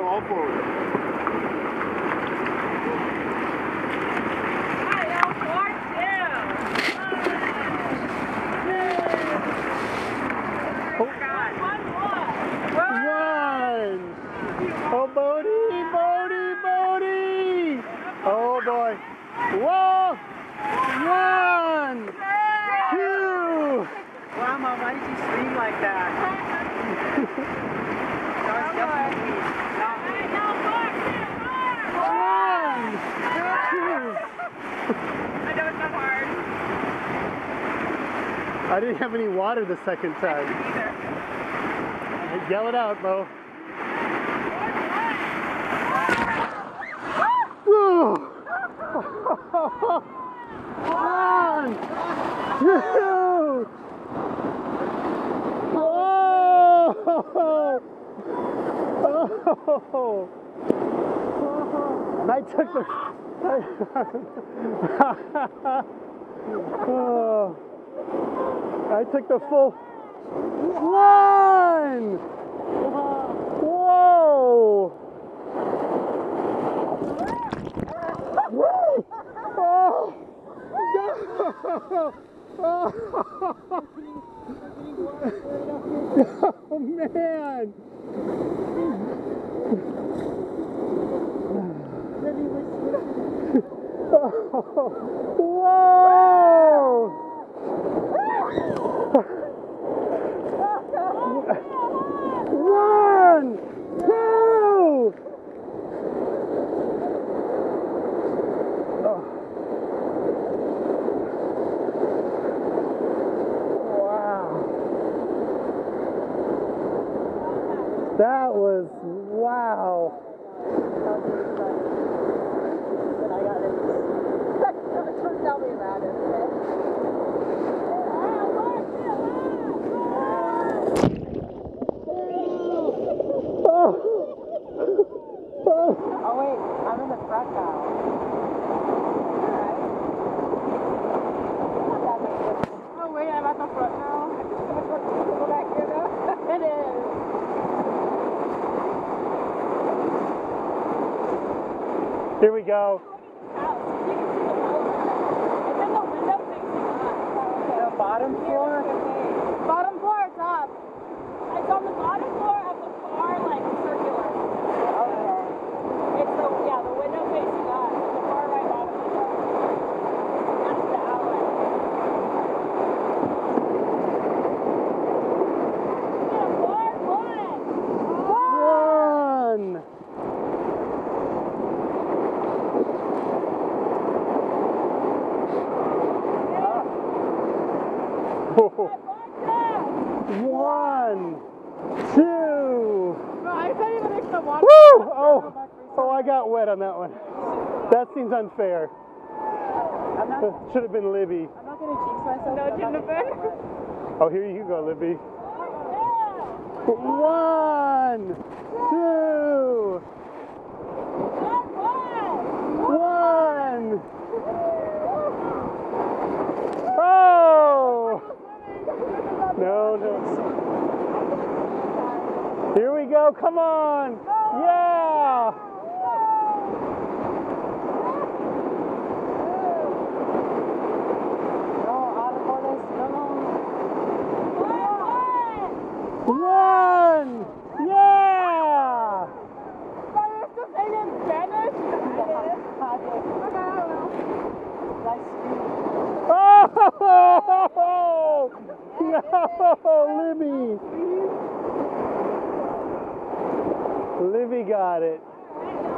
all forward. Oh, Bodie, Bodie, Bodie! Oh boy. Whoa! 1, 2! Wow, Mom, why did you scream like that? That was definitely not me. 1, 2! I know it's not hard. I didn't have any water the second time. Either. Yell it out, Bo. One, two. Oh. I took the. I took the full. One. Whoa. Oh man! Whoa! One, two. That was, wow. But I got it. Don't tell me about it, okay? Oh wait, I'm in the front now. Oh wait, I'm at the front now. Go back here now. It is. Here we go. The bottom floor? Bottom floor or top? It's on the bottom floor of the car, like circular. Okay. It's the window facing us. The far right bottom window. That's the outlet. One. One, two. No, I can't even mix the water. Woo! Oh, I got wet on that one. That seems unfair. Should have been Libby. I'm not going to jinx myself. No, it shouldn't have been. Oh, here you go, Libby. 1, 2. 1. Oh! No. Here we go. Come on. Yeah. One. Yeah. Oh! No, Libby. Libby got it.